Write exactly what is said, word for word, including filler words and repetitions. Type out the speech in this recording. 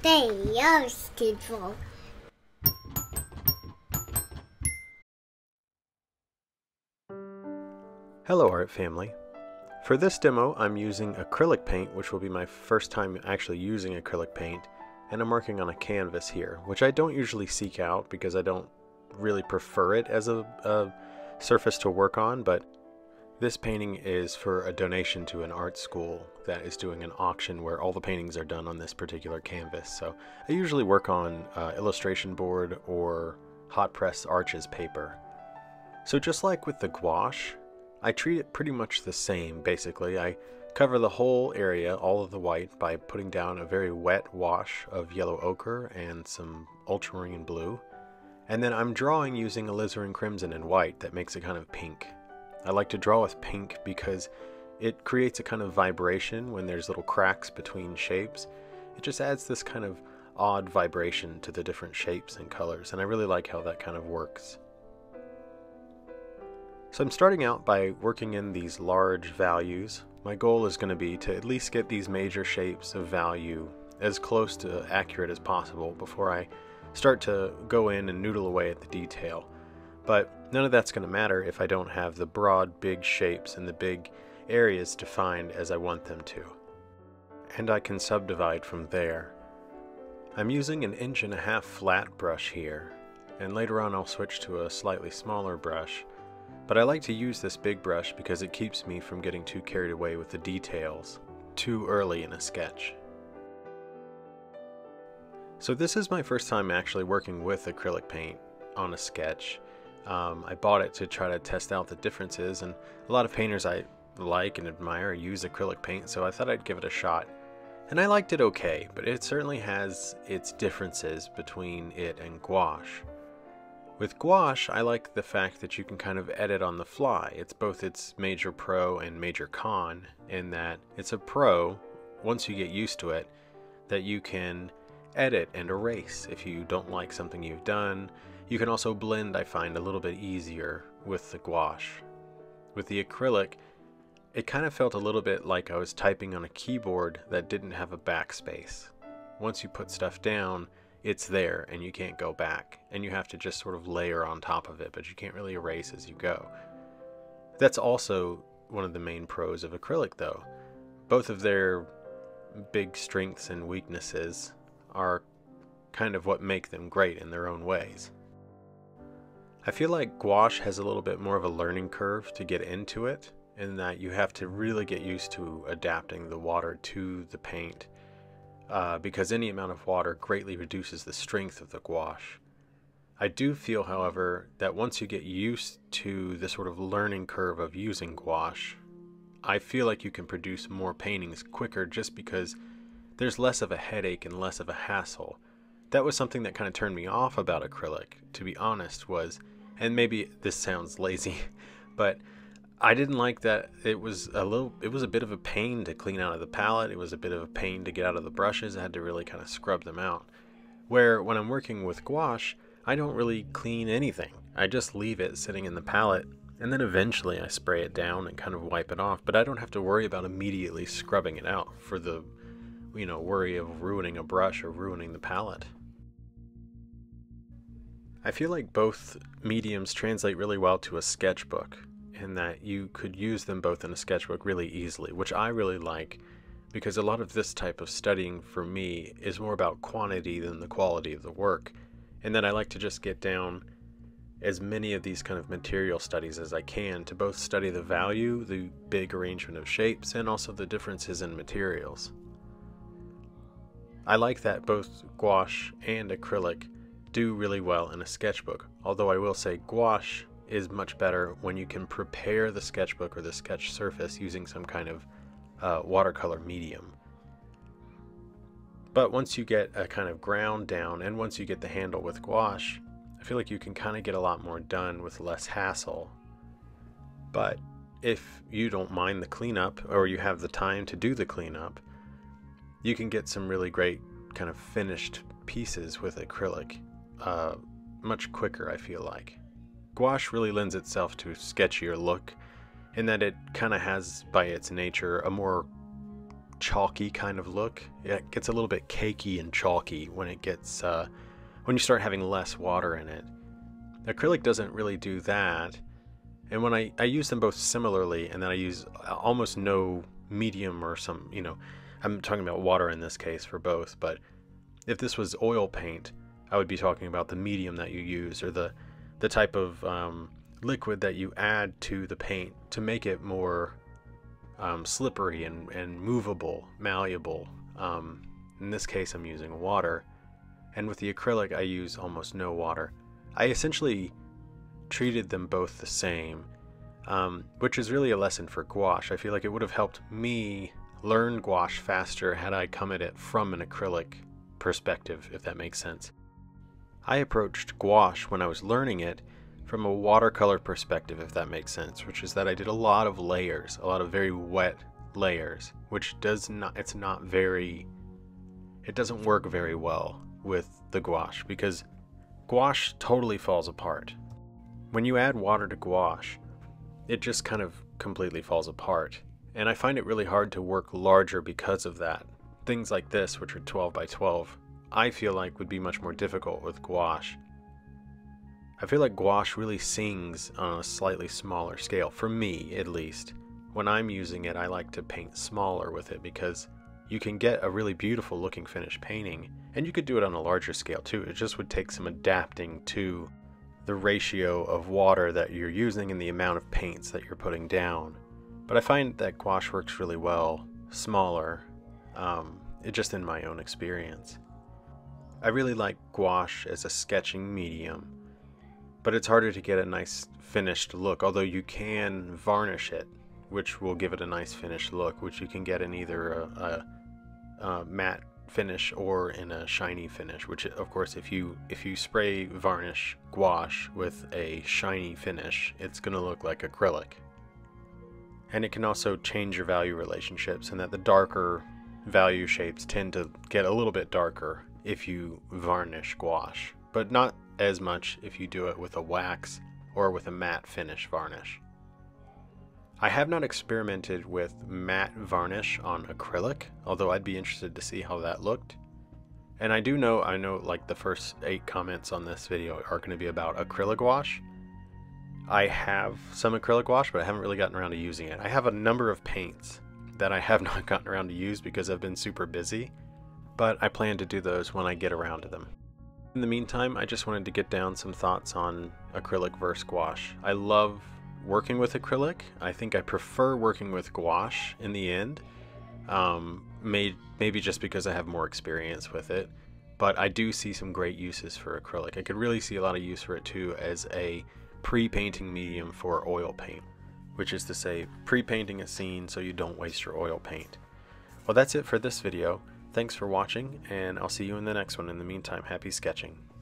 say yours control. Hello art family. For this demo I'm using acrylic paint, which will be my first time actually using acrylic paint, and I'm working on a canvas here, which I don't usually seek out because I don't really prefer it as a, a surface to work on, but this painting is for a donation to an art school that is doing an auction where all the paintings are done on this particular canvas. So I usually work on uh, illustration board or hot press arches paper. So just like with the gouache, I treat it pretty much the same basically. I cover the whole area, all of the white, by putting down a very wet wash of yellow ochre and some ultramarine blue. And then I'm drawing using alizarin crimson and white that makes it kind of pink. I like to draw with pink because it creates a kind of vibration when there's little cracks between shapes. It just adds this kind of odd vibration to the different shapes and colors, and I really like how that kind of works. So I'm starting out by working in these large values. My goal is going to be to at least get these major shapes of value as close to accurate as possible before I start to go in and noodle away at the detail. But none of that's going to matter if I don't have the broad, big shapes and the big areas defined as I want them to. And I can subdivide from there. I'm using an inch and a half flat brush here, and later on I'll switch to a slightly smaller brush. But I like to use this big brush because it keeps me from getting too carried away with the details too early in a sketch. So this is my first time actually working with acrylic paint on a sketch. Um, I bought it to try to test out the differences, and a lot of painters I like and admire use acrylic paint, so I thought I'd give it a shot. And I liked it okay, but it certainly has its differences between it and gouache. With gouache, I like the fact that you can kind of edit on the fly. It's both its major pro and major con, in that it's a pro, once you get used to it, that you can edit and erase if you don't like something you've done. You can also blend, I find, a little bit easier with the gouache. With the acrylic, it kind of felt a little bit like I was typing on a keyboard that didn't have a backspace. Once you put stuff down, it's there and you can't go back, and you have to just sort of layer on top of it, but you can't really erase as you go. That's also one of the main pros of acrylic though. Both of their big strengths and weaknesses are kind of what make them great in their own ways. I feel like gouache has a little bit more of a learning curve to get into it, in that you have to really get used to adapting the water to the paint. Uh, because any amount of water greatly reduces the strength of the gouache. I do feel, however, that once you get used to the sort of learning curve of using gouache, I feel like you can produce more paintings quicker just because there's less of a headache and less of a hassle. That was something that kind of turned me off about acrylic, to be honest, was, and maybe this sounds lazy, but I didn't like that it was a little, it was a bit of a pain to clean out of the palette. It was a bit of a pain to get out of the brushes. I had to really kind of scrub them out. Where when I'm working with gouache, I don't really clean anything. I just leave it sitting in the palette, and then eventually I spray it down and kind of wipe it off, but I don't have to worry about immediately scrubbing it out for the, you know, worry of ruining a brush or ruining the palette. I feel like both mediums translate really well to a sketchbook, in that you could use them both in a sketchbook really easily, which I really like, because a lot of this type of studying for me is more about quantity than the quality of the work, and that I like to just get down as many of these kind of material studies as I can to both study the value, the big arrangement of shapes, and also the differences in materials. I like that both gouache and acrylic do really well in a sketchbook, although I will say gouache is much better when you can prepare the sketchbook or the sketch surface using some kind of uh, watercolor medium. But once you get a kind of ground down, and once you get the handle with gouache, I feel like you can kind of get a lot more done with less hassle. But if you don't mind the cleanup, or you have the time to do the cleanup, you can get some really great kind of finished pieces with acrylic uh, much quicker, I feel like. Gouache really lends itself to a sketchier look, in that it kind of has, by its nature, a more chalky kind of look. It gets a little bit cakey and chalky when it gets uh, when you start having less water in it. Acrylic doesn't really do that, and when I, I use them both similarly, and then I use almost no medium or some, you know, I'm talking about water in this case for both, but if this was oil paint, I would be talking about the medium that you use, or the, the type of um, liquid that you add to the paint to make it more um, slippery and, and movable, malleable. Um, in this case, I'm using water, and with the acrylic, I use almost no water. I essentially treated them both the same, um, which is really a lesson for gouache. I feel like it would have helped me learn gouache faster had I come at it from an acrylic perspective, if that makes sense. I approached gouache when I was learning it from a watercolor perspective, if that makes sense, which is that I did a lot of layers, a lot of very wet layers, which does not, it's not very, it doesn't work very well with the gouache, because gouache totally falls apart. When you add water to gouache, it just kind of completely falls apart. And I find it really hard to work larger because of that. Things like this, which are twelve by twelve, I feel like would be much more difficult with gouache. I feel like gouache really sings on a slightly smaller scale, for me at least. When I'm using it, I like to paint smaller with it because you can get a really beautiful looking finished painting, and you could do it on a larger scale too. It just would take some adapting to the ratio of water that you're using and the amount of paints that you're putting down. But I find that gouache works really well smaller, um, it just in my own experience. I really like gouache as a sketching medium, but it's harder to get a nice finished look, although you can varnish it, which will give it a nice finished look, which you can get in either a, a, a matte finish or in a shiny finish, which of course if you if you spray varnish gouache with a shiny finish, it's going to look like acrylic. And it can also change your value relationships, and that the darker value shapes tend to get a little bit darker if you varnish gouache, but not as much if you do it with a wax or with a matte finish varnish. I have not experimented with matte varnish on acrylic, although I'd be interested to see how that looked. And I do know, I know like the first eight comments on this video are going to be about acrylic gouache. I have some acrylic gouache, but I haven't really gotten around to using it. I have a number of paints that I have not gotten around to use because I've been super busy, but I plan to do those when I get around to them. In the meantime, I just wanted to get down some thoughts on acrylic versus gouache. I love working with acrylic. I think I prefer working with gouache in the end, um, may, maybe just because I have more experience with it, but I do see some great uses for acrylic. I could really see a lot of use for it too as a pre-painting medium for oil paint, which is to say pre-painting a scene so you don't waste your oil paint. Well, that's it for this video. Thanks for watching, and I'll see you in the next one. In the meantime, happy sketching.